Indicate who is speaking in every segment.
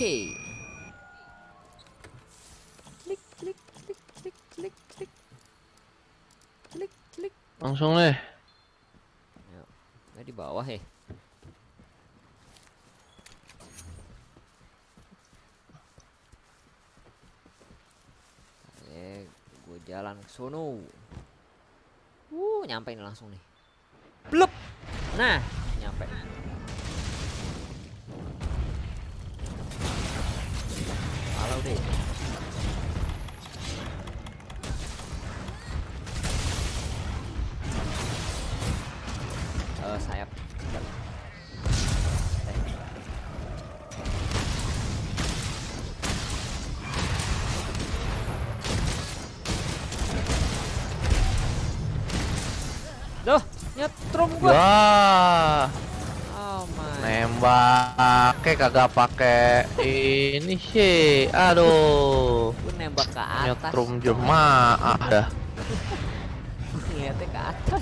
Speaker 1: Oke. Klik klik klik klik klik klik. Klik klik.
Speaker 2: Langsung deh.
Speaker 1: Ayo. Di bawah ya. Gue jalan ke sono. Nyampe ini langsung nih. Blep. Nah, nyampe. Halo deh. Sayap. Duh, nyetrum gua.
Speaker 2: Wah.
Speaker 1: Oh my.
Speaker 2: Nembaknya kagak pakai ini sih. Aduh.
Speaker 1: Gua nembak ke atas.
Speaker 2: Nyetrum jemaah dah.
Speaker 1: Ngeliatnya ke atas.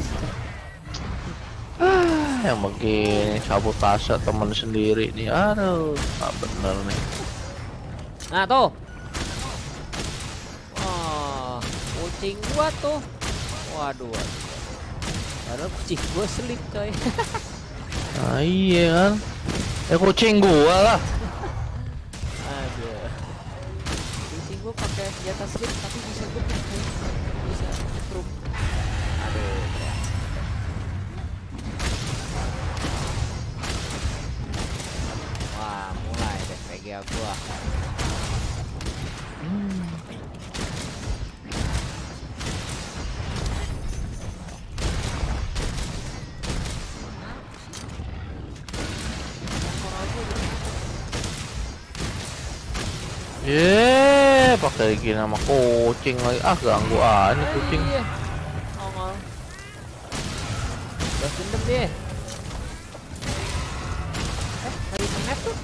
Speaker 2: Yang begini sabotase temen sendiri nih. Aduh, nggak bener nih.
Speaker 1: Nah tuh. Oh, kucing gua tuh. Waduh. Padahal kucing gua selip coy.
Speaker 2: Nah, iya kan. Kucing gua lah.
Speaker 1: Aduh. Kucing gua pakai senjata slip tapi bisa gua pakai bisa truk. Aduh. Wah, mulai deh PGA gua.
Speaker 2: Pakai gini sama kucing lagi. Ganggu ini kucing.
Speaker 1: Iya. Nongol. Balas dendam deh. Hari Senin tuh.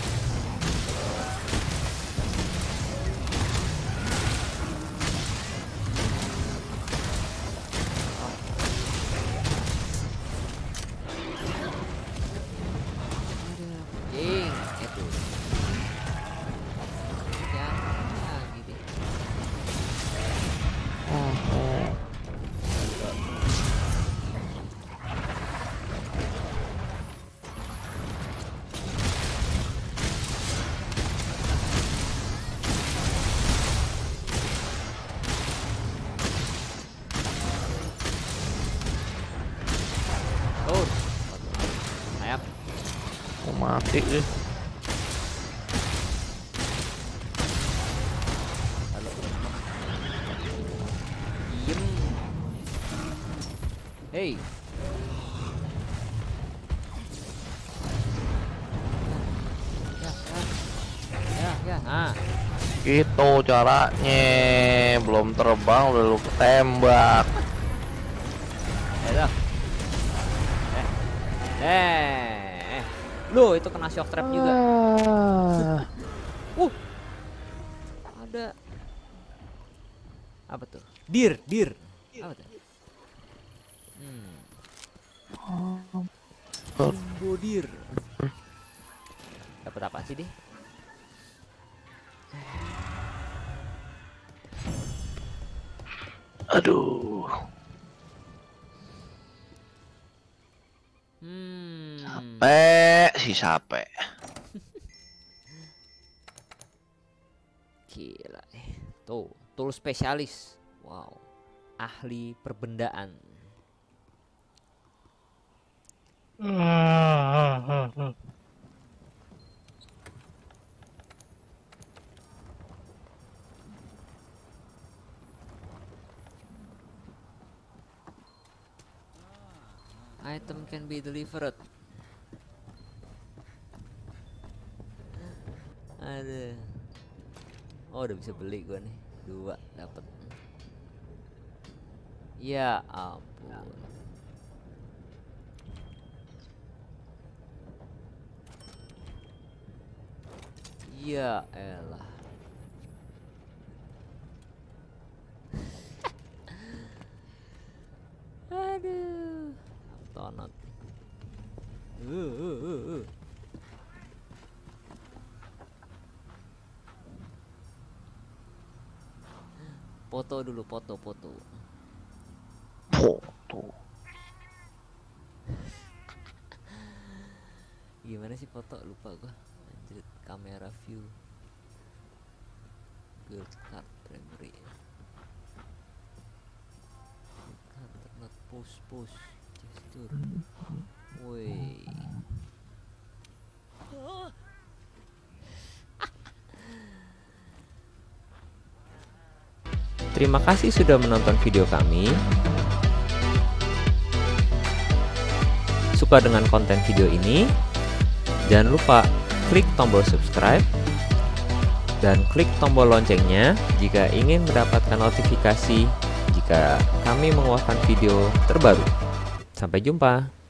Speaker 2: Mati deh.
Speaker 1: Diem. Hey. Ya. Nah.
Speaker 2: Gitu caranya. Belum terbang udah lu tembak.
Speaker 1: Ya. Loh, itu kena shock trap juga. Ada apa tuh? Deer. Apa tuh? Jumbo deer. Dapat apa sih deh?
Speaker 2: Aduh. Capek.
Speaker 1: Gila. Tuh, tool spesialis. Wow. Ahli perbendaan. Item can be delivered. Ada. Oh, udah bisa beli gua nih. 2 dapat. Ya ampun. Ya elah. Aduh. Tonot. Foto dulu, foto.
Speaker 2: Foto.
Speaker 1: Gimana sih foto? Lupa gua. Anjir, kamera view. Girl card primary. Not pose gesture. Woi.
Speaker 3: Terima kasih sudah menonton video kami. Suka dengan konten video ini? Jangan lupa klik tombol subscribe dan klik tombol loncengnya jika ingin mendapatkan notifikasi jika kami mengeluarkan video terbaru. Sampai jumpa.